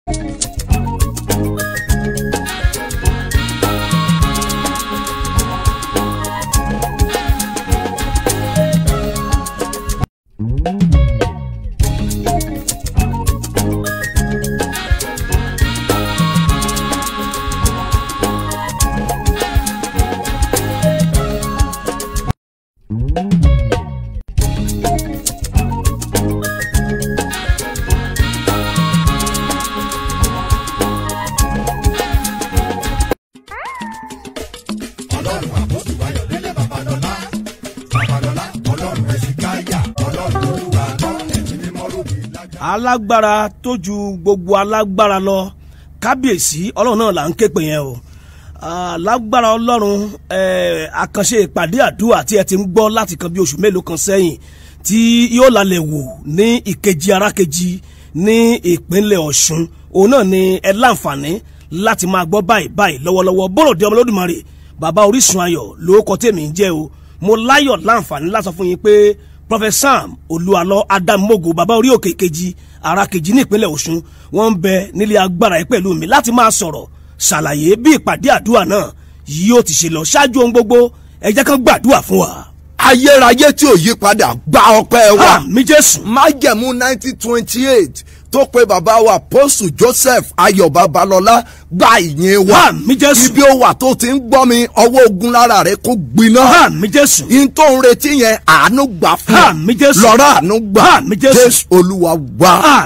alágbára tó ju gbogbo alágbára lọ kábíyèsí ọlọ́run náà là ń ké pè yẹn o. Lágbára ọlọ́run àkànṣe ìpàdé àdúrà tí ẹ ti ń gbọ́ láti kan bí oṣù mélòó kan sẹ́yìn tí yóò lálẹ́ wò ní ìkejì arákejì ní ìpínlẹ̀ Ọ̀ṣun òun náà ni ẹ láǹfààní láti máa gbọ́ báyìí lọ́wọ́lọ́wọ́ Bọ́rọ̀dé ọmọ Olódùmarè bàbá Orísun ayọ̀ lórúkọ tèmi ń jẹ́ o. Mo láyọ̀ láǹfààní láti sọ fún yín pé Prophet Sam Olúalọ Adámimógo bàbá orí òkè kejì arákejì ní ìpínlẹ̀ Ọ̀ṣun wọ́n ń bẹ nílé agbára ẹ̀ pẹ̀lú mi láti máa sọ̀rọ̀ ṣàlàyé bí ìpàdé àdúrà náà yóò ti ṣe lọ. Ṣáájú ohun gbogbo ẹ jẹ́ kán gbàdúrà fún wa. Ayérayé tí ò yí padà gba ọpẹ́ wa. Àmín Jésù. Májẹ̀mú 1928 tó pe bàbá wa Apostle Joseph Ayọ̀ Babalọ́lá gba ìyìn wa. Àmín Jésù. Ibi ó wà tó ti ń gbọ́ mi ọwọ́ ogun lára rẹ̀ kó gbiná. Àmín Jésù. In tó ń retí yẹn àánú gbà fún. Àmín Jésù. Lọ́rọ̀ àánú gbà. Àmín Jésù. Jésù Olúwa wa.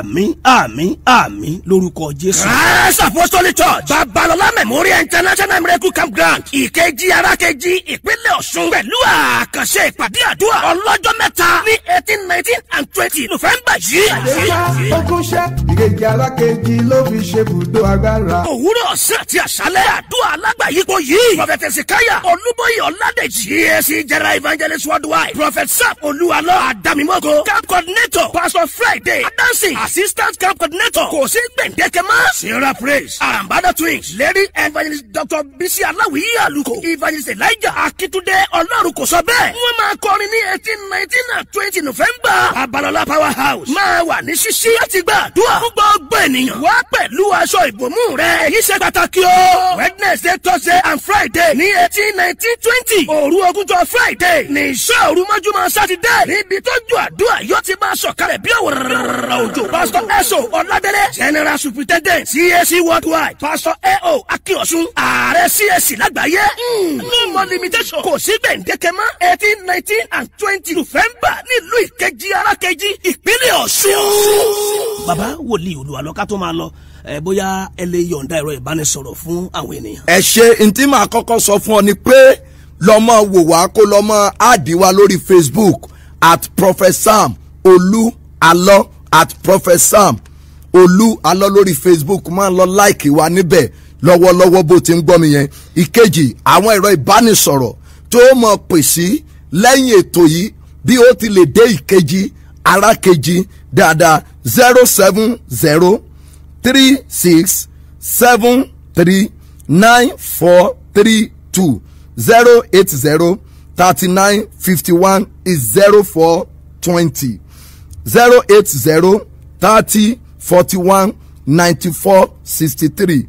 Àmín lórúkọ Jésù. Christ Apostolic Church Babalọlá Memorial International Miracle Campground Ìkejì Arákejì ìpínlẹ̀ Ọ̀ṣun pẹ̀lú àkànṣe ìpàdé àdúrà ọlọ́jọ́ mẹ́ta ní 18, 19 and 20 November yìí. Àdéhà ogúnṣẹ́ Ìkejì Arákejì ló fi ṣe bùdó agbára. Òwúrọ̀ ọ̀sán àti àṣálẹ́ àdúrà alágbàyípo yìí. Prophet Ezekiah Olúbóyè Ọládèjì CAC General Evangelist Worldwide. Prophet Sam Olúalọ Adámimógo. Camp Coordinator Pastor Friday Adansi. Assistant Camp Coordinator kò sí gbẹ̀ǹdẹ̀kẹ̀ mọ́. Sarah Praise. Arambada Twins. Lady Evangelist Dr. Bisi Aláwìyí Àlùkò. Evangelist Elijah Akíntúndé Ọlọ́run kò sọ bẹ́ẹ̀. Wọ́n máa kọrin ní 18, 19 and 20 November. Babalọlá Power House máa wà ní ṣíṣí láti gbàdúrà fún gbogbo ènìyàn. Wá pẹ̀lú aṣọ ìbòmú rẹ̀. Èyí ṣe pàtàkì o. Wednesday, Thursday and Friday ní 18, 19, 20. Òru ogúnjọ́ Friday ní ìṣọ́ òru mọ́júmọ́ Saturday. Níbi tó ju àdúrà yóò ti máa sọ̀kalẹ̀ bí òwúrọ̀ òjò. Pastor Eso Ọládélé General Superintendent CAC Worldwide. Pastor A.O. Akíọ̀sún Ààrẹ CAC lágbàáyé. No more limitation. Kò sí gbẹ̀ǹdẹ̀kẹ̀ mọ́. 18, 19 and 20 November nílùú Ìkejì Arákejì ìpínlẹ̀ Ọ̀ṣun. Bàbá wòlíì Olúalọ ká tó máa lọ bóyá ẹ lè yọ̀ǹda ẹ̀rọ ìbánisọ̀rọ̀ fún àwọn ènìyàn. Ẹ ṣe ntí màá kọ́kọ́ sọ fún ọ ni pé lọ́mọ wò wá kó lọ́mọ áàdì wa lórí Facebook at Prophet Sam Olúalọ at Prophet Sam Olúalọ lórí Facebook máa lọ láìkì wa níbẹ̀ lọ́wọ́lọ́wọ́ bó ti ń gbọ́ mi yẹn. Ìkejì àwọn ẹ̀rọ ìbánisọ̀rọ̀ tó mọ̀ pè sí lẹ́yìn ètò yìí bí ó ti lè dé Ìkejì Arákejì dáadáa 07036739432 0803951 is 0420 08030419463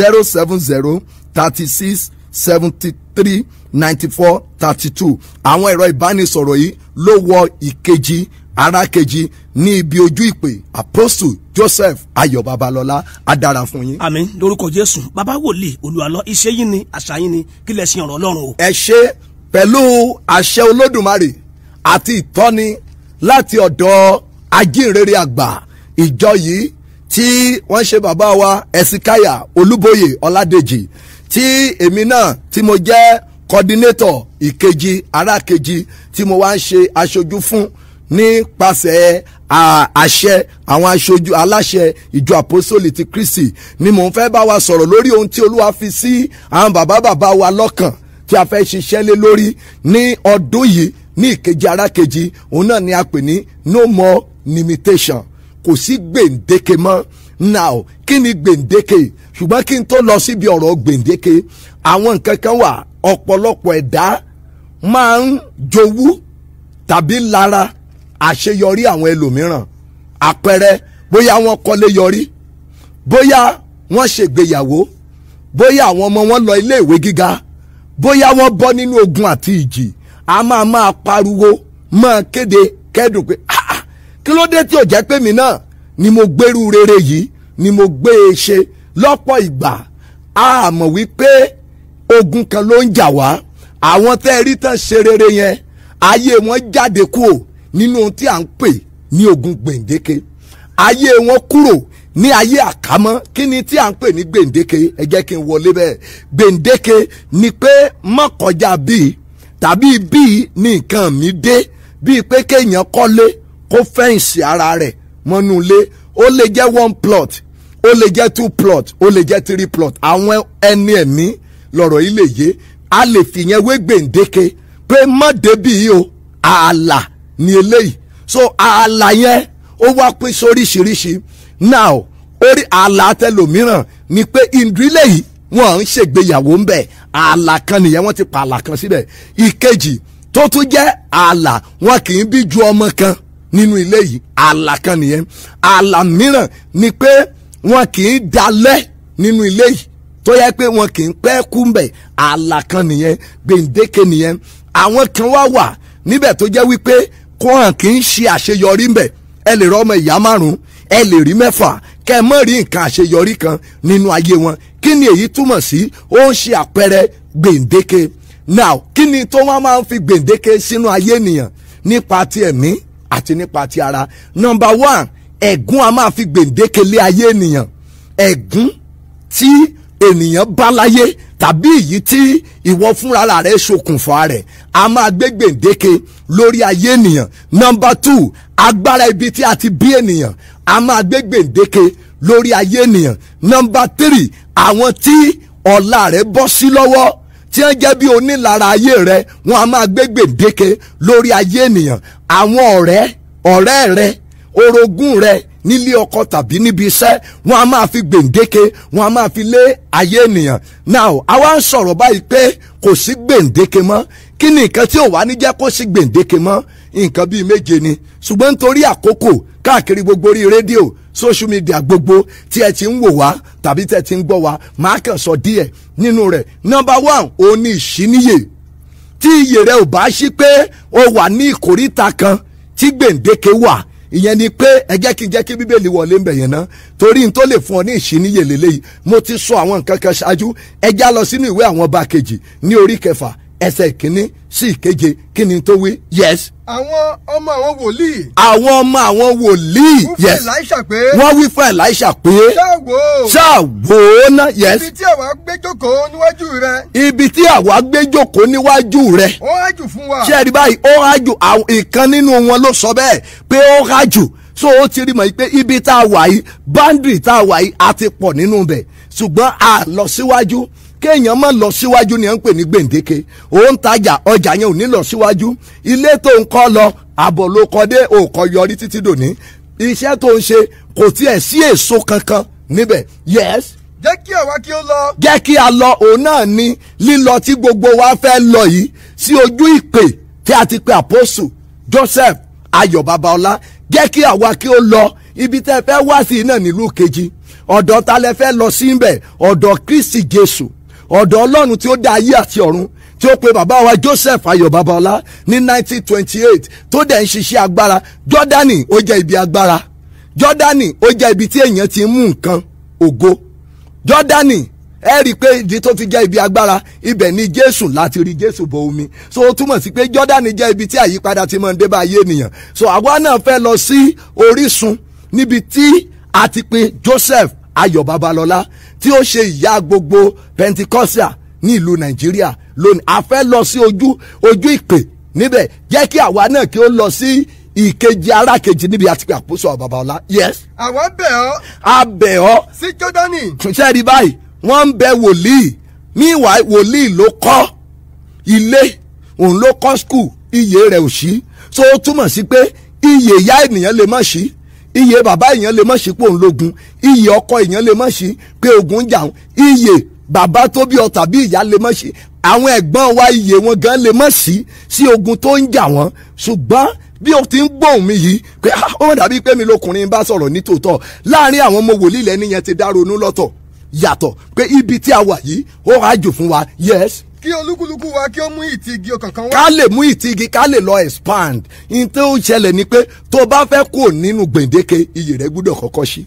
07036739432 àwọn ẹ̀rọ ìbánisọ̀rọ̀ yìí ló wọ Ìkejì Arákejì ní ibi ojú ìpè Apostle Joseph Ayọ̀ Babalọ́lá adára fún yín. Àmín lórúkọ Jésù. Bàbá wòlíì Olúalọ iṣẹ́ yín ni àṣà yín ni kí lẹ ṣe ọ̀rọ̀ Ọlọ́run o. Ẹ ṣe pẹ̀lú àṣẹ Olódùmarè àti ìtọ́ni láti ọ̀dọ̀ ajínrere àgbà ìjọ yìí tí wọ́n ṣe bàbá wa Ezekiah Olúbóyè Ọládèjì tí èmi náà tí mo jẹ́ coordinator Ìkejì Arákejì tí mo wá ń ṣe aṣojú fún nípasẹ̀ àṣẹ àwọn aṣojú aláṣẹ ìjọ àpọ́sólì ti Kristi ni mò ń fẹ́ bá wa sọ̀rọ̀ lórí ohun tí Olúwa fi sí àwọn bàbá wa lọ́kàn tí a fẹ́ ṣiṣẹ́ lé lórí ní ọdún yìí ní Ìkejì Arákejì. Òun náà ni a pè ní no more limitation. Kò sí gbèǹdéke mọ́. Now kí ni gbèǹdéke? Ṣùgbọ́n kí n tó lọ síbi ọ̀rọ̀ gbèǹdéke, àwọn nǹkan kan wà ọ̀pọ̀lọpọ̀ ẹ̀dá máa ń jowú tàbí lára àṣeyọrí àwọn ẹlòmíràn. Àpẹẹrẹ bóyá wọ́n kọ́lé yọrí, bóyá wọ́n ṣègbéyàwó, bóyá àwọn ọmọ wọn lọ ilé ìwé gíga, bóyá wọ́n bọ́ nínú ogun àti ìjì, a máa pariwo máa kéde kẹ́dùn pé kí ló dé tí ò jẹ́ pé mi náà ni mo gbèrú rere yìí ni mo gbé e ṣe. Lọ́pọ̀ ìgbà a mọ̀ wípé ogun kan ló ń jà wá. Àwọn tẹ́ rí tán ṣe rere yẹn ayé wọn jáde kúrò nínú ohun tí à ń pè ní ogun gbèǹdéke. Ayé wọn kúrò ní ayé àkámọ́. Kí ni tí à ń pè ní gbèǹdéke? Ẹ jẹ́ kí n wọlé bẹ́ẹ̀. Gbèǹdéke ni pé má kọjá bíi tàbí bíi ní nǹkan mi dé, bíi pé kéèyàn kọ́lé kó fẹ́ǹsì ara rẹ̀ mọ́nú ilé. Ó lè jẹ́ 1 plot, ó lè jẹ́ 2 plot, ó lè jẹ́ 3 plot. Àwọn ẹni ẹ̀mí lọ̀rọ̀ yìí lè yé. A lè fìyẹn wé gbèǹdéke pé má débì yìí o, ààlà ni eléyìí. So ààlà yẹn ó wá pín sóríṣiríṣi. Now orí ààlà tẹlòmíràn ni pé ìdílé yìí wọn ń ṣègbéyàwó ń bẹ̀, ààlà kan nìyẹn, wọ́n ti pa ààlà kan síbẹ̀. Ìkejì tó tún jẹ́ ààlà, wọn kì í bí ju ọmọ kan nínú ilé yìí, ààlà kan nìyẹn. Ààlà mìíràn ni pé wọn kì í dalẹ̀ nínú ilé yìí, tó yẹ pé wọn kì í pẹ́ kú ń bẹ̀, ààlà kan nìyẹn, gbèǹdéke nìyẹn. Àwọn kan wà níbẹ̀ tó jẹ́ wípé kó hàn kì í ṣe àṣeyọrí ń bẹ̀. Ẹ lè rọ ọmọ ìyá 5, ẹ lè rí 6, kẹ́ ẹ mọ̀ rí nǹkan àṣeyọrí kan nínú ayé wọn. Kí ni èyí túmọ̀ sí? Ó ń ṣe àpẹẹrẹ gbèǹdéke. Now kí ni tó wọ́n máa ń fi gbèǹdéke sínú ayé ènìyàn nípa ti ẹ̀mí àti nípa ti ara? Number 1, ẹ̀gún a máa fi gbèǹdéke lé ayé ènìyàn. Ẹ̀gún tí ènìyàn bá láyé tàbí èyí tí ìwọ fúnra rẹ̀ ṣokùnfà rẹ̀ a máa gbé gbèǹdéke lórí ayé ènìyàn. Number 2, agbára ibi tí a ti bí ènìyàn a máa gbé gbèǹdéke lórí ayé ènìyàn. Number 3, àwọn tí ọ̀la rẹ̀ bọ́ sí lọ́wọ́ tí wọ́n jẹ́ bí onílára ayé rẹ̀ wọ́n a máa gbé gbèǹdéke lórí ayé ènìyàn. Àwọn ọ̀rẹ́ rẹ̀, orogún rẹ̀ nílé ọkọ tàbí níbi iṣẹ́ wọ́n a máa fi gbèǹdéke, wọ́n a máa fi lé ayé ènìyàn. Now àwa ń sọ̀rọ̀ báyìí pé kò sí gbèǹdéke mọ́. Kí ni nǹkan tí ò wá ní jẹ́ kó sí gbèǹdéke mọ́? Nǹkan bíi 7 ni, ṣùgbọ́n nítorí àkókò káàkiri gbogbo orí rédíò, social media gbogbo tí ẹ ti ń wò wá tàbí tẹ́ ti ń gbọ́ wá, máa kàn sọ díẹ̀ nínú rẹ̀. Number 1, òun ni ìṣíníyè. Tí iyè rẹ ò bá ṣí pé o wà ní ìkóríta kan tí gbèǹdéke wà, ìyẹn ni pé ẹ jẹ́ kí bíbélì wọlé ń bẹ̀ yẹn ná, torí n tó lè fún ọ ní ìṣíníyè lélẹ́yìí. Mo ti sọ àwọn nǹkan kan ṣáájú. Ẹ já lọ sínú ìwé àwọn ọba kejì ní orí 6 ẹsẹ̀ 1 sí 7. Kí ni tó wí? Yes. Àwọn ọmọ àwọn wòlíì. Àwọn ọmọ àwọn wòlíì. Yes. Wọ́n wí fún Èlíṣà pé ṣáà wò ó ná. Yes. Ibi tí àwa gbé jókòó níwájú rẹ. Ibi tí àwa gbé jókòó níwájú rẹ. Ó hájù fún wa. Ṣé ẹ rí báyìí? Ó hájù. Ìkan nínú wọn ló sọ bẹ́ẹ̀ pé ó hájù. So ó ti rí mọ̀ pé ibi tá a wà yìí, boundary tá a wà yìí, a ti pọ̀ nínú bẹ̀. Ṣùgbọ́n a lọ síwájú. Kéèyàn má lọ síwájú ni à ń pè ní gbèǹdéke. Ó ń tajà, ọjà yẹn ò ní lọ síwájú. Ilé tó ń kọ́ lọ, àbọ̀ ló kọ́ dé, òkò yọrí títí dòní. Iṣẹ́ tó ń ṣe kò tiẹ̀ sí èso kankan níbẹ̀. Yes. Jẹ́ kí àwa kí ó lọ. Jẹ́ kí a lọ. Òun náà ni lílọ tí gbogbo wa fẹ́ lọ yìí sí ojú ìpè tí a ti pe àpọ́sù Joseph Ayọ̀ Babalọ́lá. Jẹ́ kí àwa kí ó lọ. Ibi tẹ́ fẹ́ wá sí náà nílùú kejì. Ọ̀dọ̀ ta lẹ fẹ́ lọ sí ibẹ̀? Ọ̀dọ̀ Kristi Jésù. Ọ̀dọ̀ Ọlọ́run tí ó dá ayé àti ọ̀run, tí ó pe bàbá wa Joseph Ayọ̀ Babalọ́lá ní 1928 tó dẹ̀ ń ṣiṣẹ́ agbára. Jọ́dánì ó jẹ́ ibi agbára. Jọ́dánì ó jẹ́ ibi tí èèyàn ti ń mú nǹkan ògo. Jọ́dánì ẹ rí i pé ìdí tó fi jẹ́ ibi agbára, ibẹ̀ ni Jésù láti rí Jésù bọ omi. So ó túmọ̀ sí pé Jọ́dánì jẹ́ ibi tí àyípadà ti máa ń dé bá ayé ènìyàn. So àwa náà fẹ́ lọ sí orísun níbi tí a ti pe Joseph Ayọ̀ Babalọ́lá tí ó ṣe ìyá gbogbo Pentecostal ní ìlú Nàìjíríà lónìí. A fẹ́ lọ sí ojú ìpè níbẹ̀. Jẹ́ kí àwa náà kí ó lọ sí ìkejì ara kejì níbi àti pé àpòsò Babalọ́lá. Yes. Àwa bẹ̀ ọ́. A bẹ̀ ọ́. Sí Jọ́dánì. Ṣé rí báyìí? Wọ́n ń bẹ wòlíì. Míwàá wòlíì ló kọ́ ilé, òun ló kọ́ skul, iye rẹ̀ ò ṣí. So ó túmọ̀ sí pé iye ìyá ènìyàn lè má ṣí. Iye bàbá èèyàn lè má ṣí pé òun lógun. Iye ọkọ èèyàn lè má ṣí pé ogun ń jà òun. Iye bàbá tó bí ọ tàbí ìyá lè má ṣí. Àwọn ẹ̀gbọ́n wa iye wọn gan lè má ṣí sí ogun tó ń jà wọ́n. Ṣùgbọ́n bí o ti ń gbóhùn mi yìí pé ó dàbí pé mi lọkùnrin bá sọ̀rọ̀ ní tòótọ́ láàrin àwọn ọmọ wòlíì lẹ́ni yẹn ti dá ronú lọ́tọ̀ yàtọ̀ pé ibi tí a wà yìí ó rájò fún wa yes. kí olúkúlùkù wa kí ó mú ìtìgì kankan wá. ká lè mú ìtìgì ká lè lọ expand ní tó ń ṣẹlẹ̀ ni pé tó bá fẹ́ kó nínú gbèǹdéke iyì rẹ̀ gbúdọ̀ kọ́kọ́ sí.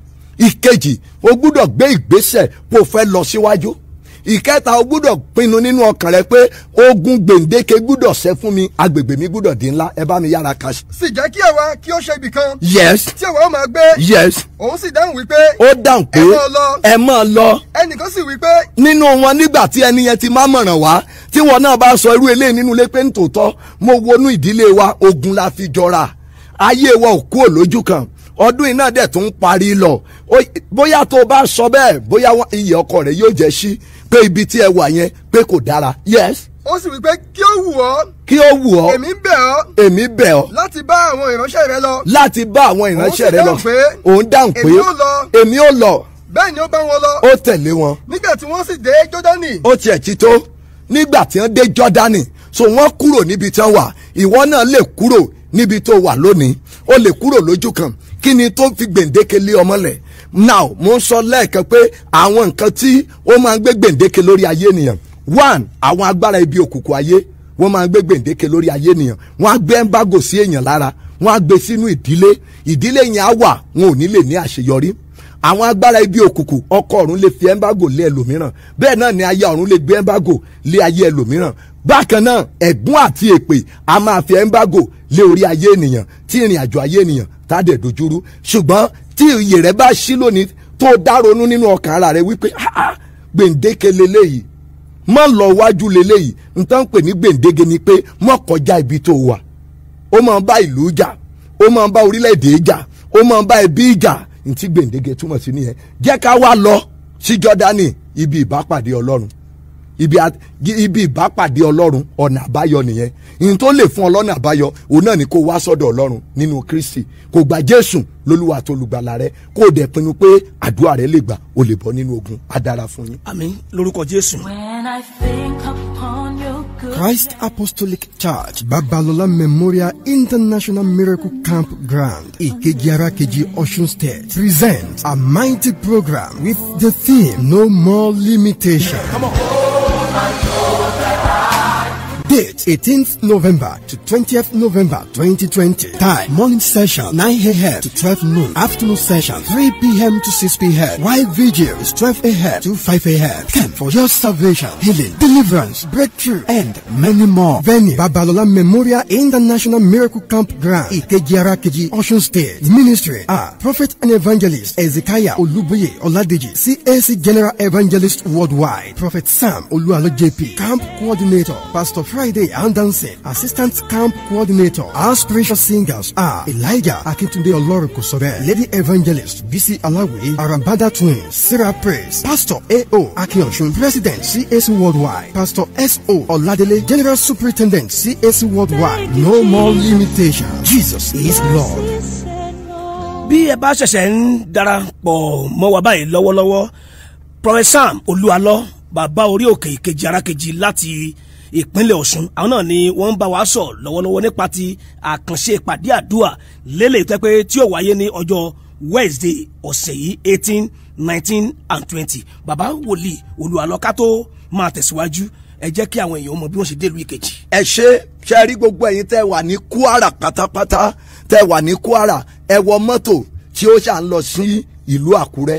ìkejì o gbúdọ̀ gbé ìgbésẹ̀ kó o fẹ́ lọ síwájú. ìkẹta o gbúdọ̀ pinnu nínú ọkàn rẹ pé ogun gbèǹdéke gbúdọ̀ ṣẹ́ fún mi agbègbè mi gbúdọ̀ di ńlá ẹ bá mi yára kà sí. sì jẹ́ kí àwa kí ó ṣe ibì kan. yes. tí àwa ó máa gbé. yes. òun sì dáhùn wípé. ó dáhùn pé ẹ máa lọ. ẹnìkan sì wípé. nínú wọn nígbà tí ẹni yẹn ti máa mọ̀ràn wá tí wọn náà bá sọ irú eléyìí nínú ilé pé nítòótọ́ mo wọnú ìdílé wa ogun la fi jọra ayé wa ò kúrò lójú kan ọdún iná dẹ̀ tún parí lọ bóyá tó o bá sọ bẹ́ẹ̀ bóyá iyì ọkọ rẹ̀ yóò jẹ́ sí pé ibi tí ẹ wà yẹn pé kò dára yes. ó sì wí pé kí ó wù ọ́. kí ó wù ọ́. èmi bẹ̀ ọ́. èmi bẹ̀ ọ́. láti bá àwọn ìránṣẹ́ rẹ lọ. láti bá àwọn ìránṣẹ́ rẹ lọ. òun dáhùn pé èmi ó lọ. èmi ó lọ. bẹ́ẹ̀ ni ó bá wọn lọ. ó tẹ̀lé wọn. nígbà tí wọ́n sì dé Jọ́dánì. ó tiẹ̀ ti tó nígbà tí wọ́n dé Jọ́dánì so wọ́n kúrò níbi tí wọ́n wà ìwọ náà lè kúrò níbi tó wà lónìí ó lè kúrò lójú kan kí ni tó fi gbèǹdéke lé ọmọ lẹ̀ now mo ń sọ lẹ́ẹ̀kan pé àwọn nǹkan tí ó máa ń gbé gbèǹdéke lórí ayé ènìyàn one àwọn agbára ibi òkùnkùn ayé wọ́n máa ń gbé gbèǹdéke lórí ayé ènìyàn wọ́n á gbé ẹ́ńbágò sí èèyàn lára wọ́n á gbé sínú ìdílé yẹn á wà wọn ò ní lè ní àṣeyọrí àwọn agbára ibi òkùnkùn ọkọ ọ̀run lè fi ẹ́ńbágò lé ẹlòmíràn bẹ́ẹ̀ náà ni aya ọ̀run lè gbé ẹ́ńbágò lé ayé ẹlòmíràn bákan náà ẹ̀gún àti èpè a máa fi ẹ́ńbágò lé orí ayé ènìyàn tí ìrìn àjò ayé ènìyàn tá a dẹ̀ dojúrú ṣùgbọ́n tí iyè rẹ bá ṣí lónìí tó dá ronú nínú ọkàn ara rẹ wípé gbèǹdéke leléyìí má lọ wájú leléyìí nǹkan pè ní gbèǹdéke ni pé má kọjá ibi tó wà ó máa bá ìlú jà ó máa bá orílẹ̀-èdè jà ó máa bá ẹbí jà ntí gbèǹdéke túmọ̀ sí nìyẹn jẹ́ ká wá lọ sí Jọ́dánì ibi ìbápàdé Ọlọ́run ibi ìbápàdé Ọlọ́run ọ̀nà àbáyọ nìyẹn ìyẹn tó lè fún ọlọ́nà àbáyọ òun náà ni kó wá sọ́dọ̀ Ọlọ́run nínú Kristi kó gba Jésù lólúwa tó lùgbàlà rẹ kó dẹ̀ pinnu pé àdúrà rẹ lè gbà ó lè bọ́ nínú ogun á dára fún yín. àmín lórúkọ Jésù. Christ Apostolic Church Babalola Memorial International Miracle Campground Ikejiarakeji Osun State presents a mighty program with the theme No More Limitation. Come on. Date 18th November to 20th November 2020. Time morning session 9 a.m. to 12 noon. Afternoon session 3 p.m. to 6 p.m. While vigil is 12 a.m. to 5 a.m. Come for your salvation, healing, deliverance, breakthrough, and many more. Venue Babalola Memorial International Miracle Campground Ikejiarakeji Osun State. Ministry are Prophet and Evangelist Ezekiah Oluboye Oladeji, CAC General Evangelist Worldwide. Prophet Sam Olualo JP, Camp Coordinator. Pastor Friday Andanse, Assistant Camp Coordinator. Our spiritual singers are Elijah Akintunde Olorokosobe, Lady Evangelist BC Alawi, Arambada Twins, Sarah Praise, Pastor A.O. Akinoshun, President CAC Worldwide, Pastor S.O. Oladele, General Superintendent CAC Worldwide. No more limitation. Jesus is Lord. bí ẹ bá ṣẹ̀ṣẹ̀ ń darapọ̀ mọ́ wa báyìí lọ́wọ́lọ́wọ́ Prophet Sam Olúalọ́ bàbá orí òkè Ìkejì-Arákejì láti ìpínlẹ̀ Ọ̀ṣun àwọn náà ni wọ́n ń bá wa sọ lọ́wọ́lọ́wọ́ nípa ti àkànṣe ìpàdé àdúrà lélẹ̀ tó pé tí ó wáyé ní ọjọ́ Wednesday ọ̀sẹ̀ yìí 18, 19 and 20 bàbá wòlíì Olúalọ́ ká tó máa tẹ̀síwájú ẹ jẹ́ kí àwọn èèyàn mọ̀ bí wọ́n ṣe dé ìlú Ìkejì. ẹ ṣe rí gbogbo ẹ̀yin tẹ́ wà ní Kwara pátápátá tẹ́ wà ní Kwara ẹ wọ mọ́tò tí ó ṣà ń lọ sí ìlú Àkúrẹ́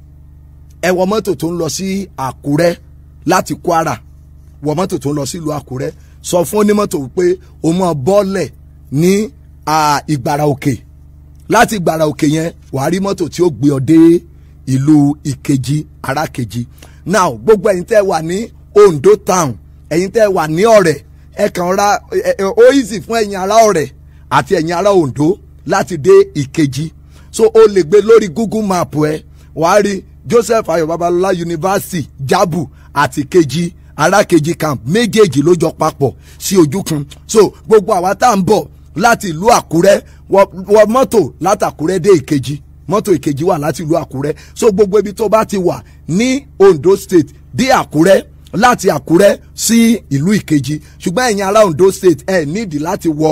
ẹ wọ mọ́tò tó ń lọ sí Àkúrẹ́ láti Kwara wọ mọ́tò tó ń lọ sí ìlú Àkúrẹ́ sọ fún onímọ́tò pé o máa bọ́lẹ̀ ní Ìgbàrà Òkè láti Ìgbàrà Òkè yẹn wàá rí mọ́tò tí ó gbé ọ dé ìlú Ìkejì-Arákejì. now gbogbo ẹ̀yin tẹ́ wà ní Ondo town ẹ̀yin tẹ́ wà ní Ọ̀rẹ́ ẹ kàn ra ó easy fún ẹ̀yin ará Ọ̀rẹ́ àti ẹ̀yin ará Ondo láti dé Ìkejì so o lè gbé lórí Google map ẹ wàá rí Joseph Ayọ̀ Babalọlá University Jabu àti Ìkejì-Arákejì camp méjèèjì ló jọ papọ̀ sí ojú kan so gbogbo àwa tá à ń bọ̀ láti ìlú Àkúrẹ́ wọ mọ́tò láti Àkúrẹ́ dé Ìkejì mọ́tò Ìkejì wà láti ìlú Àkúrẹ́ so gbogbo ibi tó bá ti wà ní Ondo State dé Àkúrẹ́ láti Àkúrẹ́ sí ìlú Ìkejì ṣùgbọ́n ẹ̀yin ará Ondo State ẹ nídìí láti wọ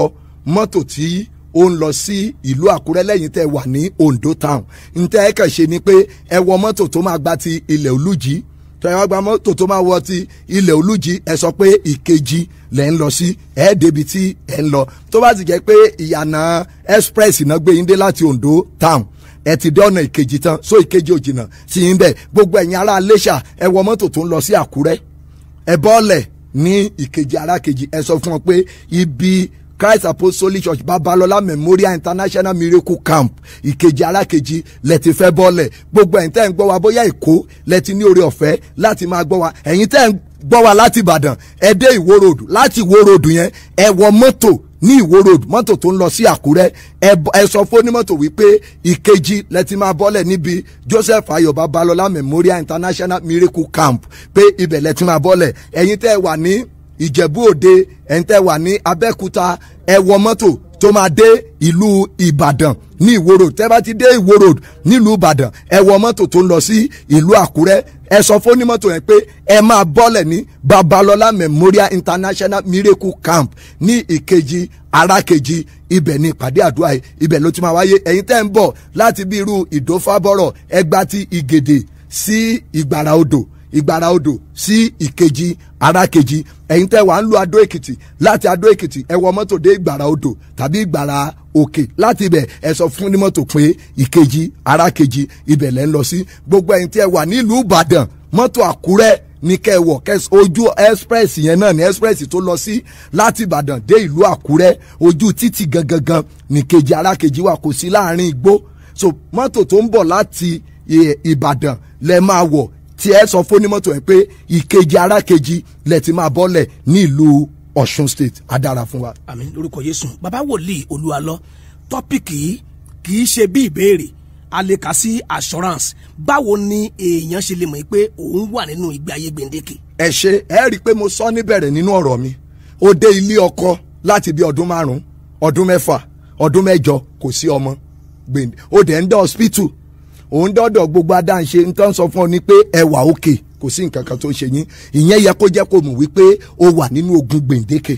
mọ́tò tí ó ń lọ sí ìlú Àkúrẹ́ lẹ́yìn tẹ́ wà ní Ondo town ntẹ́ ẹ kàn ṣe ni pé ẹ wọ mọ́tò tó máa gba ti ilẹ̀ Olújí tó ẹ wá gba mọ́tò tó máa wọ ti ilẹ̀ Olújí ẹ sọ pé Ìkejì lẹ́ ń lọ sí ẹ débi tí ẹ ń lọ tó bá ti jẹ́ pé ìyànà express náà gbé yín dé láti Ondo town ẹ ti dé ọ̀nà Ìkejì tán so Ìkejì ò jìnnà sí yín bẹ́ẹ̀ gbogbo ẹ̀yin ará Iléṣà ẹ wọ mọ́tò tó ń lọ sí Àkúrẹ́ ẹ bọ́ọ̀lẹ̀ ní Ìkejì Arákejì ẹ sọ fún wọn pé ibi Christ Apostolic Church Babalọlá Memorial International Miracle Camp Ìkejì Arákejì lẹ ti fẹ́ bọ́ọ̀lẹ̀ gbogbo ẹ̀yin tẹ́ ń gbọ́ wa bóyá Èkó lẹ ti ní oore ọ̀fẹ́ láti máa gbọ́ wa ẹ̀yin tẹ́ ń gbọ́ wa láti Ìbàdàn ẹ dé Ìwó road láti Ìwó road yẹn ẹ wọ mọ́tò ní Ìwó road mọ́tò tó ń lọ sí Àkúrẹ́ ẹ sọ fún onímọ́tò wípé Ìkejì lẹ ti máa bọ́lẹ̀ níbi Joseph Ayọ̀ Babalọlá Memorial International Miracle Camp pé ibẹ̀ lẹ ti máa bọ́lẹ̀ ẹ̀yin tẹ́ wà ní Ìjẹ̀bú Òde ẹ̀yin tẹ́ wà ní Abẹ́òkúta ẹ wọ mọ́tò tó máa dé ìlú Ìbàdàn ní Ìwó road tẹ́ bá ti dé Ìwó road nílùú Ìbàdàn ẹ wọ mọ́tò tó ń lọ sí ìlú Àkúrẹ́ ẹ sọ fún onímọ́tò yẹn pé ẹ máa bọ́lẹ̀ ní Babalọlá Memorial International Miracle Camp ní Ìkejì Arákejì ibẹ̀ ní ìpàdé àdúrà yìí ibẹ̀ ló ti máa wáyé ẹ̀yin tẹ́ ń bọ̀ láti bí irú Ìdófábọ́rọ̀ ẹgbà ti Ìgèdè sí Ìgbàrà Odò sí Ìkejì Arákejì ẹ̀yin tẹ́ wà ń lu Adó Èkìtì láti Adó Èkìtì ẹ wọ mọ́tò dé Ìgbàrà Odò tàbí Ìgbàrà Òkè láti ibẹ̀ ẹ sọ fún ní mọ́tò pé Ìkejì Arákejì ibẹ̀ lẹ́ ń lọ sí gbogbo ẹ̀yin tẹ́ wà nílùú Ìbàdàn mọ́tò Àkúrẹ́ ní kẹwọ̀ ojú express yẹn náà ní express tó lọ sí láti Ìbàdàn dé ìlú Àkúrẹ́ ojú títì gangan ní Ìkejì Arákejì wà kò sí láàrin igbó so mọ́tò tó ń bọ̀ láti Ìbàdàn lẹ máa wọ̀ tí ẹ sọ fún onímọ́tò yẹn pé Ìkejì Arákejì lẹ ti máa bọ́lẹ̀ ní ìlú Ọ̀ṣun state á dára fún wa. àmín lórúkọ Jésù bàbá wòlíì Olúwalọ tọ́pìkì yìí kì í ṣe bí ìbéèrè a lè kà sí assurance báwo ni èèyàn ṣe lè mọ̀ pé òun wà nínú ìgbé ayé gbèǹdéke. ẹ ṣe ẹ rí i pé mo sọ níbẹ̀rẹ̀ nínú ọ̀rọ̀ mi ó dé ilé ọkọ láti bí ọdún 5 ọdún 6 ọdún 8 kò sí ọmọ gbèǹdé ó dẹ̀ ń dá hospital òun dọ́dọ̀ gbogbo adáǹṣe ń tán sọ fún ọ ní pé ẹ wà òkè kò sí nǹkan kan tó ṣe yín ìyẹn yẹ kó jẹ́ kó mọ̀ wípé ó wà nínú ogun gbèǹdéke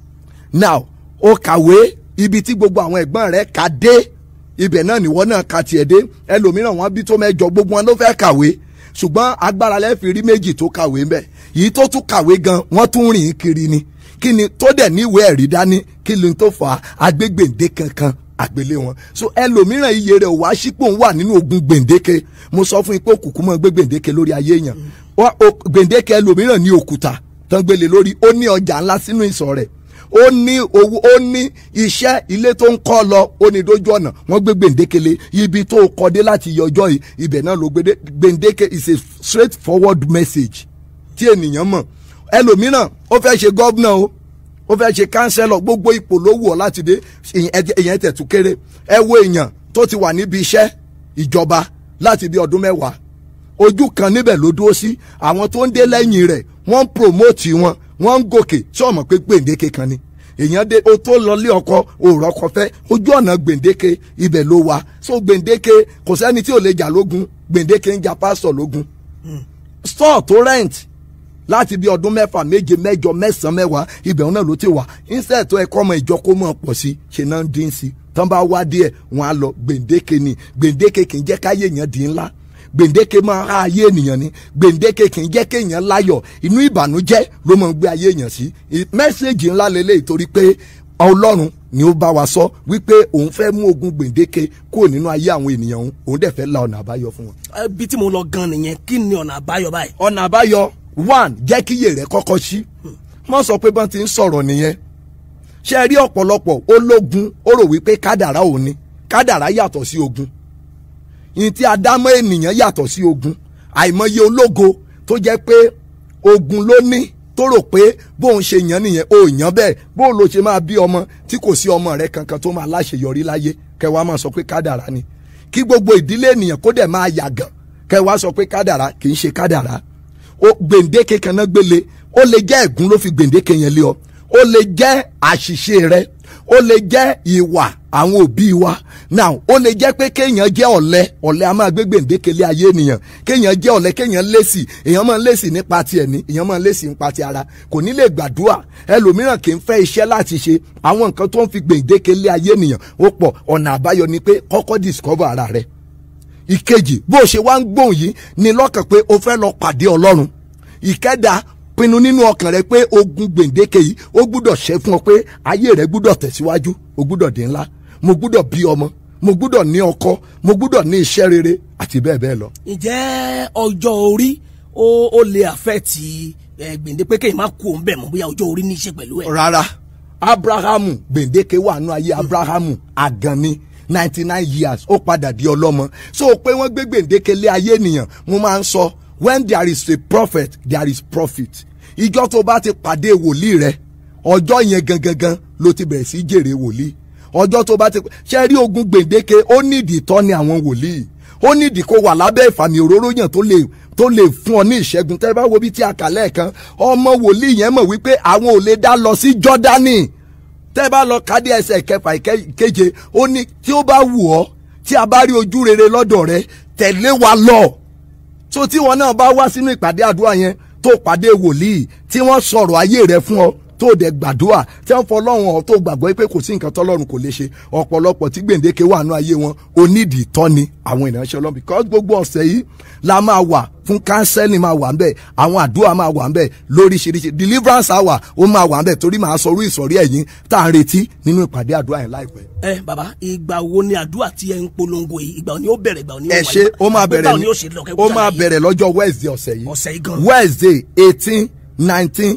now ó kàwé ibi tí gbogbo àwọn ẹ̀gbọ́n rẹ̀ kà dé ibẹ̀ náà nìwọ náà ka tiẹ̀ dé ẹlòmíràn wọn bí tó 8 gbogbo wọn ló fẹ́ kàwé ṣùgbọ́n agbára lẹ́ẹ̀fì rí méjì tó kàwé ńbẹ̀ yìí tó tún kàwé gan wọ́n tún rìn kiri ni kí ni tó dẹ̀ níwèé ẹ̀rí dání kí ni tó fà á agbégbèǹdé kankan àgbélé wọn so ẹlòmíràn iye rẹ̀ wá sípò ń wà nínú ogun gbèǹdéke mo sọ fún yín pé òkùnkùn mọ́ gbé gbèǹdéke lórí ayé èèyàn gbèǹdéke ẹlòmíràn ní òkúta tán gbélé lórí ó ní ọjà ńlá sínú ìsọ̀ rẹ̀ ó ní owó ó ní iṣẹ́ ilé tó ń kọ́ lọ ó ní dójú ọ̀nà wọ́n gbé gbèǹdéke ibi tó kọ́dé láti yọjọ́ yìí ibẹ̀ náà ló gbèǹdéke is a straight forward message tí ènìyàn mọ̀ ẹlòmíràn ó fẹ́ ṣe gọ́vnà o ó fẹ́ ṣe kánsẹ́lọ̀ gbogbo ipò ló wù ọ́ láti dé èèyàn tẹ̀tù kéré ẹ wo èèyàn tó ti wà níbi iṣẹ́ ìjọba láti bí ọdún 10 ojú kan níbẹ̀ ló dúró sí àwọn tó ń dé lẹ́yìn rẹ̀ wọ́n ń promote wọn wọ́n ń gòkè tí ọmọ pé gbèǹdéke kan ni èèyàn dé o tó lọ lé ọkọ òòrọ̀ ọkọ fẹ́ ojú ọ̀nà gbèǹdéke ibẹ̀ ló wà so gbèǹdéke kò sẹ́ni tí ò lè jà lógun gbèǹdéke ń jà pásítọ̀ lógun store tó rent láti bí ọdún 6, 7, 8, 9, 10 ibẹ̀ náà ló ti wà instead tó ẹ̀kọ́ ọmọ ìjọ kó mọ̀ pọ̀ sí ṣe náà ń dín sí tán bá wá díẹ̀ wọn á lọ gbèǹdéke ni gbèǹdéke kì í jẹ́ káyé èèyàn dín ńlá gbèǹdéke máa ra ayé ènìyàn ni gbèǹdéke kì í jẹ́ kéèyàn láyọ̀ inú ìbànújẹ́ ló máa ń gbé ayé èèyàn sí mẹ́sẹ̀gì ńlá lélẹ́yìí torí pé Ọlọ́run ni ó bá wa sọ wípé òun fẹ́ mú ogun gbèǹdéke kúrò nínú ayé àwọn ènìyàn òun dẹ̀ fẹ́ la ọ̀nà àbáyọ fún wọn. bí tí mo lọ gan nìyẹn kí ni ọ̀nà àbáyọ báyìí. ọ̀nà àbáyọ 1 jẹ́ kí iye rẹ̀ kọ́kọ́ sí wọ́n sọ pé bọ́n ti ń sọ̀rọ̀ nìyẹn ṣe rí ọ̀pọ̀lọpọ̀ ológun ó rò wípé kádàrá òun ni kádàrá yàtọ̀ sí ogun ìyìn tí adámọ́ ènìyàn yàtọ̀ sí ogun àìmọye ológo tó jẹ́ pé ogun ló ní tó rò pé bóun ṣe yàn nìyẹn ó yàn bẹ́ẹ̀ bóun ló ṣe máa bí ọmọ tí kò sí ọmọ rẹ̀ kankan tó máa láṣeyọrí láyé kẹwàá máa sọ pé kádàrá ni kí gbogbo ìdílé ènìyàn kó dẹ̀ máa yàgàn kẹwàá sọ pé kádàrá kì í ṣe kádàrá ó gbèǹdéke kan náà gbélé ó lè jẹ́ ẹ̀gún ló fi gbèǹdéke yẹn lé ọ ó lè jẹ́ àṣìṣe rẹ ó lè jẹ́ ìwà àwọn òbí wa now ó lè jẹ́ pé kéèyàn jẹ́ ọ̀lẹ a máa gbé gbèǹdéke lé ayé ènìyàn kéèyàn jẹ́ ọ̀lẹ kéèyàn lésì èèyàn máa ń lésì nípa ti ẹ̀mí èèyàn máa ń lésì nípa ti ara kò ní lè gbàdúrà ẹlòmíràn kì í fẹ́ iṣẹ́ láti ṣe àwọn nǹkan tó ń fi gbèǹdéke lé ayé ènìyàn ó pọ̀ ọ̀nà àbáyọ ni pé kọ́kọ́ discover ara rẹ̀ ìkejì bó o ṣe wá ń gbóhùn yìí ní lọ́kàn pé o fẹ́ lọ pàdé Ọlọ́run ìkẹta pinnu nínú ọkàn rẹ pé ogun gbèǹdéke yìí ó gbúdọ̀ ṣẹ́ fún ọ pé ayé rẹ gbúdọ̀ tẹ̀síwájú o gbúdọ̀ dé ńlá mo gbúdọ̀ bí ọmọ mo gbúdọ̀ ní ọkọ mo gbúdọ̀ ní iṣẹ́ rere àti bẹ́ẹ̀ bẹ́ẹ̀ lọ. ǹjẹ́ ọjọ́ orí ó lè àfẹ́ẹ̀tì gbèǹdéke kéèyàn má kú òun bẹ̀ mọ́ bóyá ọjọ́ orí ní í ṣe pẹ̀lú ẹ̀. rárá Abrahamu gbèǹdéke wà nú ayé Abrahamu àgànni 99 years ó padà di ọlọ́mọ so pé wọ́n gbé gbèǹdéke lé ayé ènìyàn mo máa ń sọ when there is a prophet there is profit ìjọ tó bá ti pàdé wòlíì rẹ ọjọ́ yẹn gangan ló ti bẹ̀rẹ̀ sí jèrè wòlíì ọjọ́ tó bá ti ṣe rí ogun gbèǹdéke ó nídìí tọ́ni àwọn wòlíì ó nídìí kó wà lábẹ́ ìfàmì òróró yàn tó lè fún ọ ní ìṣẹ́gun tẹ́ bá wo bí tí a kà lẹ́ẹ̀kan ọmọ wòlíì yẹn mọ̀ wípé àwọn ò lè dá lọ sí Jọ́dánì tẹ́ bá lọ kádé ẹsẹ̀ kẹfà ìkeje ó ní tí ó bá wù ọ́ tí a bá rí ojú rere lọ́dọ̀ rẹ tẹ̀lé wa lọ so tí wọn náà bá wá sínú ìpàdé àdúrà yẹn tó pàdé wòlíì tí wọ́n sọ̀rọ̀ ayé rẹ fún ọ tó dẹ̀ gbàdúrà tí wọ́n fọlọ́run ọ tó gbàgbọ́ pé kò sí nǹkan tọ́lọ́run kò lè ṣe ọ̀pọ̀lọpọ̀ tí gbèǹdéke wà nú ayé wọn onídìí tọ́ni àwọn ìránṣẹ́ Ọlọ́run because gbogbo ọ̀sẹ̀ yìí la máa wà fún kánsẹ́lì máa wà ńbẹ̀ àwọn àdúrà máa wà ńbẹ̀ lóríṣiríṣi deliverance hour ó máa wà ńbẹ̀ torí màá sọ orí ìsọ̀rí ẹ̀yìn tá à ń retí nínú ìpàdé àdúrà yẹn láìpẹ́. Bàbá ìgbà wo ni àdúrà tí ẹ ń polongo yìí ìgbà wo ni ó bẹ̀rẹ̀ ìgbà wo ni ó wáyé. ẹ ṣe ó máa bẹ̀rẹ̀ lọ́jọ́ Wednesday ọ̀sẹ̀ yìí Wednesday 18 19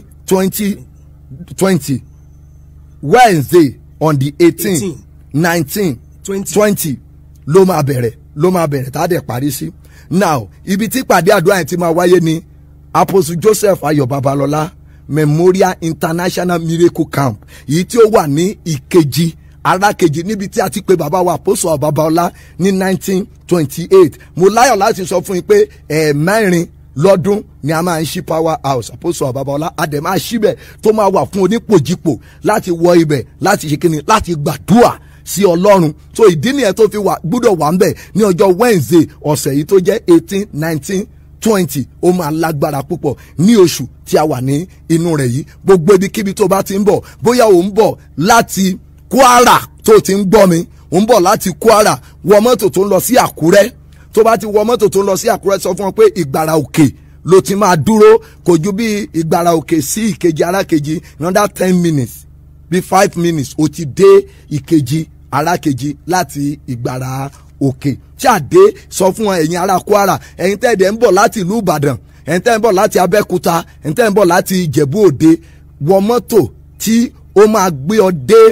20 Wednesday on the 18 19 20 ló máa bẹ̀rẹ̀ tá a dẹ̀ parí sí. Now ibi tí pàdé àdúrà yẹn ti máa wáyé ni Apostle Joseph Ayọ̀ Babalọ́lá Memorial International Miracle Camp èyí tí ó wà ní Ìkejì Arákejì níbi tí a ti pe bàbá wa Apostle Babalọ́lá ní 1928 mo láyọ̀ láti sọ fún yín pé ẹ̀ẹ̀mẹ́rin lọ́dún ni a máa ń ṣí power house Apostle Babalọ́lá adẹ̀ máa ṣíbẹ̀ tó máa wà fún onípòjìpò láti wọ ibẹ̀ láti ṣe kíni láti gbàdúrà sí Ọlọ́run so ìdí nìyẹn tó fi gbúdọ̀ wà ń bẹ̀ ní ọjọ́ Wednesday ọ̀sẹ̀ yìí tó jẹ́ 18 19 20 ó máa lágbára púpọ̀ ní oṣù tí a wà ní inú rẹ̀ yìí gbogbo ibikíbi tó bá ti ń bọ̀ bóyá ò ń bọ̀ láti Kwara tó ti ń gbọ́ mi ò ń bọ̀ láti Kwara wọ mọ́tò tó ń lọ sí Àkúrẹ́ tó bá ti wọ mọ́tò tó ń lọ sí Àkúrẹ́ sọ fún wọn pé Ìgbàrà Òkè ló ti máa dúró kò ju bí Ìgbàrà Òkè sí Ìkejì Arákejì another 10 minutes bí 5 minutes ó ti dé Ìkejì Arákejì láti Ìgbàrà Òkè tí a dé sọ fún wọn ẹ̀yin ará Kwara ẹ̀yin tẹ́ẹ̀dẹ̀ ń bọ̀ láti ìlú Ìbàdàn ẹ̀yin tẹ́ẹ̀ ń bọ̀ láti Abẹ́òkúta ẹ̀yin tẹ́ẹ̀ ń bọ̀ láti Ìjẹ̀bú Òde wọ mọ́tò tí ó máa gbé ọ dé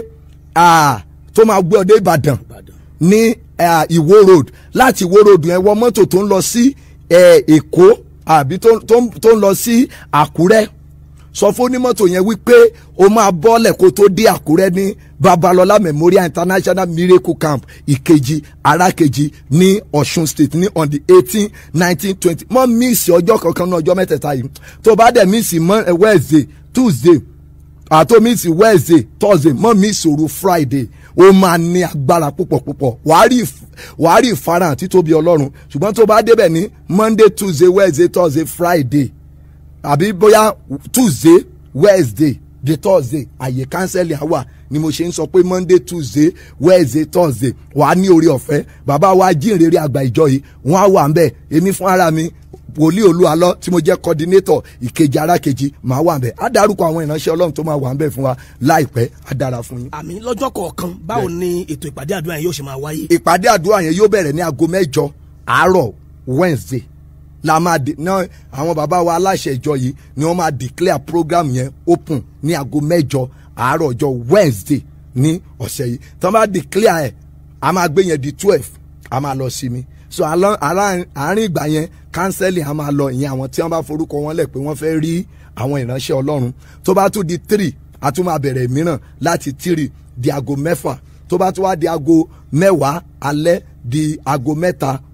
Ìbàdàn ní Ìwó road láti Ìwó road yẹn wọ mọ́tò tó ń lọ sí Èkó àbí tó ń lọ sí Àkúrẹ́ sọ fún onímọ́tò yẹn wípé o máa bọ́lẹ̀ kó tó dé Àkúrẹ́ ní Babalọ́lá Memorial International Miracle Camp Ìkejì Arákejì ní Ọ̀ṣun State ní on the 18 19 20 mọ́ míìsì ọjọ́ kankan ní ọjọ́ mẹ́tẹ̀ẹ̀ta yìí tó bá dẹ̀ míìsì Wednesday Tuesday àtó míìsì Wednesday Thursday mọ́ míìsì òru Friday ó máa ní agbára púpọ̀ wàá rí ìfarahàn títóbi Ọlọ́run ṣùgbọ́n tó bá débẹ̀ ní Monday Tuesday Wednesday Thursday Friday àbí bóyá Tuesday Wednesday the Thursday àyè kánsẹ́lì àwà ni mo ṣe ń sọ pé Monday Tuesday Wednesday Thursday wàá ní orí ọ̀fẹ́ bàbá wa jíǹrere àgbà ìjọ yìí wọ́n á wà ń bẹ̀ èmi fún ara mi wòlíì Olúalọ́ tí mo jẹ́ coordinator Ìkejì Arákejì máa wà ń bẹ̀ á dárúkọ àwọn ìránṣẹ́ Ọlọ́run tó máa wà ń bẹ̀ fún wa láìpẹ́ á dára fún yín. àmín lọ́jọ́ kọ̀ọ̀kan báwo ni ètò ìpàdé àdúrà yẹn yóò ṣe máa wáyé. ìpàdé àdúrà yẹn yóò bẹ̀rẹ̀ ní aago 8 àárọ̀ Wednesday la máa náà àwọn bàbá wa aláṣẹ ìjọ yìí ni wọ́n máa declare program yẹn open ní aago 8 àárọ̀ ọjọ́ Wednesday ní ọ̀sẹ̀ yìí tí wọ́n bá declare ẹ̀ a máa gbé yẹn di 12 a máa lọ sinmi so àárín ìgbà yẹn counseling a máa lọ ìyẹn àwọn tí wọ́n bá forúkọ wọn lẹ̀ pé wọ́n fẹ́ rí àwọn ìránṣẹ́ Ọlọ́run tó bá tún di 3 a tún máa bẹ̀rẹ̀ mìíràn láti 3 di aago 6 tó bá tún wá di aago 10 alẹ́ di aago 3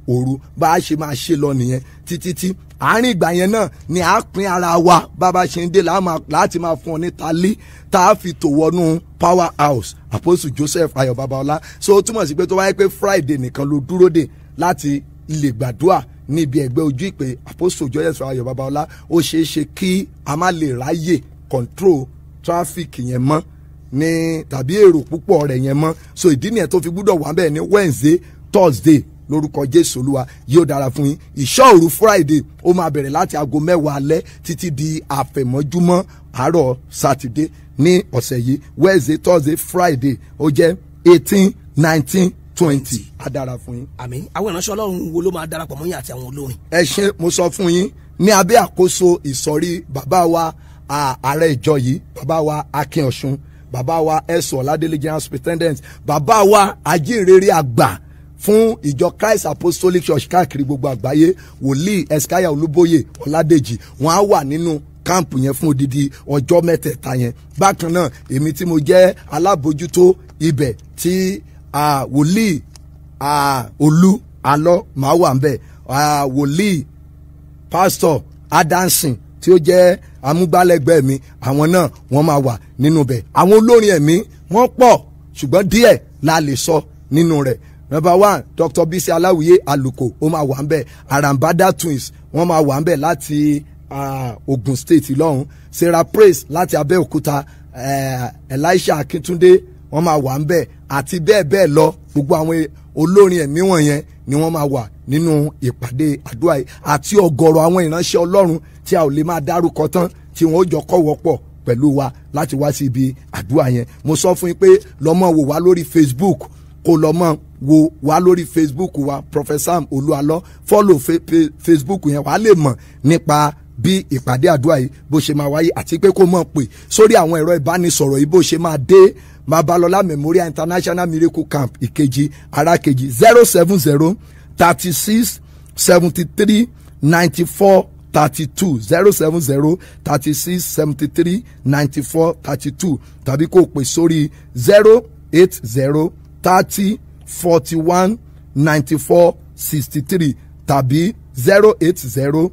òru bá a ṣe máa ṣe lọ nìyẹn títí àárín ìgbà yẹn náà ni a pín ara wa bàbá ṣe ń dé láti máa fún ọ ní talí tá a fi tò wọnú power house Apostle Joseph Ayọ̀ Babalọlá. So ó túmọ̀ sí pé tó wáyé pé Friday nìkan ló dúró dè láti lè gbàdúrà níbi ẹgbẹ́ ojú ìpè Apostle Joseph Ayọ̀ Babalọlá, ó ṣeé ṣe kí a má lè ráyè control traffic yẹn mọ́ ní tàbí èrò púpọ̀ rẹ̀ yẹn mọ́. So ìdí nìyẹn tó fi gbúdọ̀ wà bẹ́ẹ̀ ní Wednesday, Thursday lórúkọ Jésù Olúwa yóò dára fún yín. Ìṣọ́ òru Friday ó máa bẹ̀rẹ̀ láti aago 10 alẹ́ títí di àfẹ̀mọ́júmọ́ àárọ̀ Saturday ní ọ̀sẹ̀ yìí. Wednesday, Thursday, Friday ó jẹ́ 18, 19, 20 á dára fún yín. àmín. àwọn ìránṣẹ́ Ọlọ́run wo ló máa darapọ̀ mọ́ yín àti àwọn olórin? Ẹ ṣé, mo sọ fún yín ní abẹ́ àkóso ìsọ̀rí bàbá wa ààrẹ ìjọ yìí, bàbá wa Akin Ọ̀ṣun, bàbá wa Ẹ̀sùn Ọ̀ládélé General Superintendent, bàbá wa ajínrere àgbà fún ìjọ Christ Apostolic Church káàkiri gbogbo àgbáyé, wòlíì Ẹ̀sìkáyà Olúbóyè Ọládèjì, wọ́n á wà nínú káàmpù yẹn fún odidi ọjọ́ mẹ́tẹ̀ẹ̀ta yẹn. Bákan náà èmi tí mo jẹ́ alábòjútó ibẹ̀ tí wòlíì Olú Alọ́ máa wà ń bẹ̀, wòlíì Pastor Adansin tí ó jẹ́ amúgbálẹ́gbẹ̀ẹ́ mi, àwọn náà wọ́n máa wà nínú bẹ̀. Àwọn olórin ẹ̀mí wọ́n pọ̀ ṣùgbọ́n díẹ̀ la lè sọ nínú rẹ̀. Number 1, Dr. Bisi Aláwìyé Àlùkò ó máa wà ń bẹ̀. Arambada Twins wọ́n máa wà ń bẹ̀ láti Ogun State lọ́hùn. Sarah Praise láti Abẹ́òkúta, Elisha Akíntúndé wọ́n máa wà ń bẹ̀ àti bẹ́ẹ̀ bẹ́ẹ̀ lọ. Gbogbo àwọn olórin ẹ̀mí wọ̀nyẹn ni wọ́n máa wà nínú ìpàdé àdúrà yìí àti ọ̀gọ̀rọ̀ àwọn ìránṣẹ́ Ọlọ́run tí a ò lè máa dárúkọ tán tí wọ́n ó jọ kọ́wọ́pọ̀ pẹ̀lú wa láti wá sí ibi àdúrà yẹn. Mo sọ fún yín pé lọ́mọ wò wá lórí Facebook, kó lọ́mọ wò wá lórí Facebook wa Prophet Sam Olúalọ́, follow Facebook yẹn wàá lè mọ̀ nípa bí ìpàdé àdúrà yìí bó ṣe máa wáyé àti pé kó mọ̀ pé sórí àwọn ẹ̀rọ ìbánisọ̀rọ̀ yìí bó ṣe máa dé Babalọlá Memorial International Miracle Camp Ìkejì Arákejì 070 36 73 94 32 070 36 73 94 32 tàbí kó pè sórí 080 30 41 94 63 tàbí 080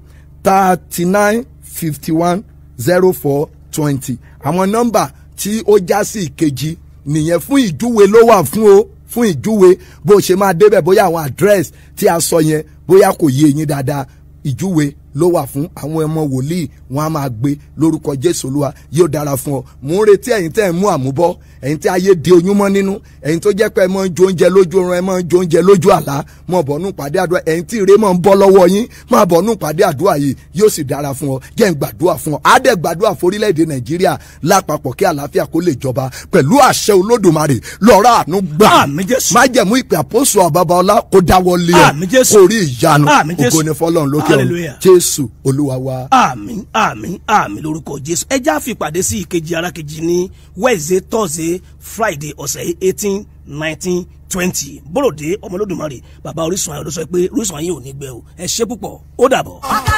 39 51 04 20. Àwọn nọ́mbà tí ó já sí ìkejì nìyẹn fún ìjúwe ló wà fún o, fún ìjúwe bó ṣe máa débẹ̀, bóyá àwọn address tí a sọ yẹn bóyá kò yé yín dáadáa, ìjúwe ló wà fún àwọn ọmọ wòlíì, wọn a máa gbé lórúkọ Jésù Olúwa yóò dára fún ọ. Mò ń retí ẹ̀yin tẹ́ ẹ̀ mú àmúbọ́, ẹ̀yin tí ayé di oyún mọ́ nínú, ẹ̀yin tó jẹ́ pé ẹ máa ń jó oúnjẹ lójú oorun, ẹ máa ń jó oúnjẹ lójú àlá, mọ̀ bọ̀ nù pàdé àdúrà, ẹ̀yin tí ire máa ń bọ́ lọ́wọ́ yín, máa bọ̀ nù pàdé àdúrà yìí yóò sì dára fún ọ. Jẹ́ n gbàdúrà fún ọ, á dẹ̀ gbàdúrà forílẹ̀-èdè Nàìjíríà lápapọ̀ kí àlàáfíà kó lè jọba pẹ̀lú àṣẹ Olódùmarè. Lọ́ra àánú gbà, májẹ̀mú ìpè Àpọ́sù Babalọlá kó dáwọ́lé ẹ, kó rí ìyanu, ògo ni f'Ọlọ́run lókè ọ̀run. Jésù Olúwa wa. Àmín, àmín, àmín lórúkọ Jésù. Ẹ já fi ìpàdé sí Ìkejì Arákejì ní Wednesday, Thursday, Friday ọ̀sẹ̀ 18, 19, 20. Bọ́lọ̀dé ọmọ Olódùmarè bàbá Orísun Ayọ̀ ló sọ pé Orísun ayé ò ní gbẹ o. Ẹ ṣé púpọ̀, ó dàbọ̀.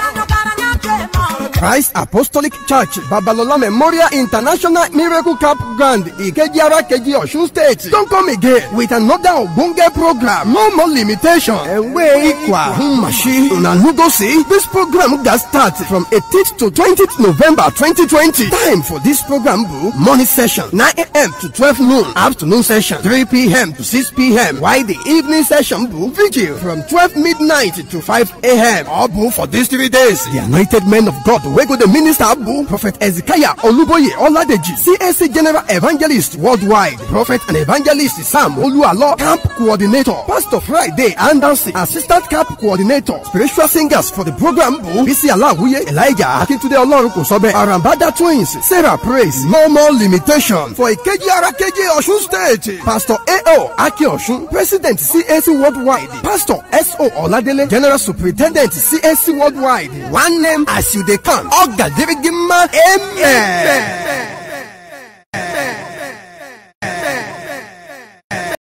Christ Apostolic Church Babalọlá Memorial International Miracle Camp Grand Ìkejì Arákejì Ọ̀ṣun State don come again with another ogbonge program. No more limitation. Ẹ̀wé ikwa Humashi Unanugosi. This program got start from 18th to 20th November 2020. Time for this program boo, morning session 9 a.m. to 12 noon. Afternoon session 3 p.m. to 6 p.m. While the evening session boo, vigil from 12 midnight to 5 a.m. All boo for these 3 days. The anointed men of God wey go the minister boo, Prophet Ezekiah Olúbóyè Ọládèjì, CAC General Evangelist Worldwide, Prophet and Evangelist Sam Olúalọ́, Camp Coordinator, Pastor Friday Anderson, Assistant Camp Coordinator, Spiritual Singers for the program boo, Bisi Aláwìyé, Elijah Akíntúndé Ọlọ́runkosobe, Arambada Twins, Sarah Praise. No more limitation for Ìkejì Arákejì Ọ̀ṣun State. Pastor A.O. Akíọ̀ṣun, President CAC Worldwide, Pastor S.O. Ọládélé, General Superintendent CAC Worldwide. One name as you dey come. Ọ̀gá David Gimma. Amen.